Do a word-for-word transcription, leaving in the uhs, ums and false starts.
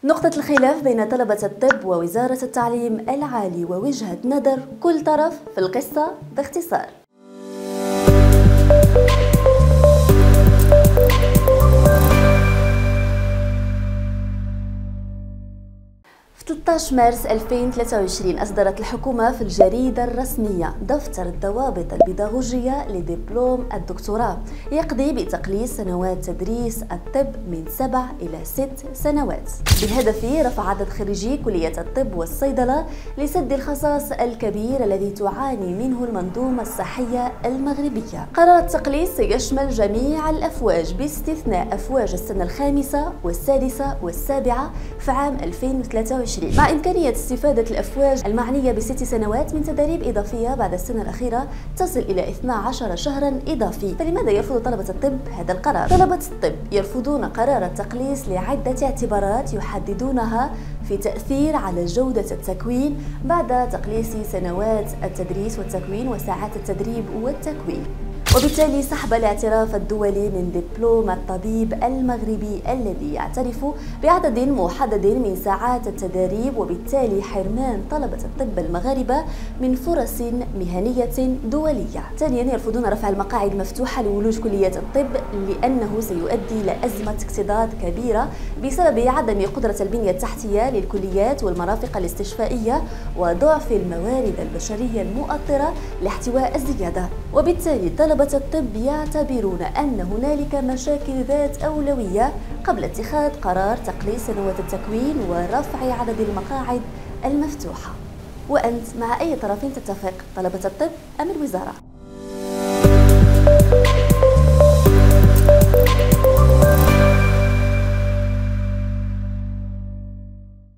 نقطة الخلاف بين طلبة الطب ووزارة التعليم العالي ووجهة نظر كل طرف في القصة باختصار. في ثلاثة عشر مارس ألفين وثلاثة وعشرين أصدرت الحكومة في الجريدة الرسمية دفتر الضوابط البيداغوجية لدبلوم الدكتوراه يقضي بتقليص سنوات تدريس الطب من سبع إلى ست سنوات بهدف رفع عدد خريجي كلية الطب والصيدلة لسد الخصاص الكبير الذي تعاني منه المنظومة الصحية المغربية. قرار التقليص سيشمل جميع الأفواج باستثناء أفواج السنة الخامسة والسادسة والسابعة في عام ألفين وثلاثة وعشرين، مع إمكانية استفادة الأفواج المعنية بست سنوات من تدريب إضافية بعد السنة الأخيرة تصل إلى اثنا عشر شهرا إضافي. فلماذا يرفض طلبة الطب هذا القرار؟ طلبة الطب يرفضون قرار التقليص لعدة اعتبارات يحددونها في تأثير على جودة التكوين بعد تقليص سنوات التدريس والتكوين وساعات التدريب والتكوين، وبالتالي سحب الاعتراف الدولي من دبلوم الطبيب المغربي الذي يعترف بعدد محدد من ساعات التدريب، وبالتالي حرمان طلبة الطب المغاربة من فرص مهنية دولية. ثانيا، يرفضون رفع المقاعد المفتوحة لولوج كلية الطب لأنه سيؤدي إلى أزمة اكتظاظ كبيرة بسبب عدم قدرة البنية التحتية للكليات والمرافق الاستشفائية وضعف الموارد البشرية المؤطرة لاحتواء الزيادة. وبالتالي طلبة الطب يعتبرون أن هنالك مشاكل ذات أولوية قبل اتخاذ قرار تقليص سنوات التكوين ورفع عدد المقاعد المفتوحة. وأنت مع أي طرف تتفق، طلبة الطب أم الوزارة؟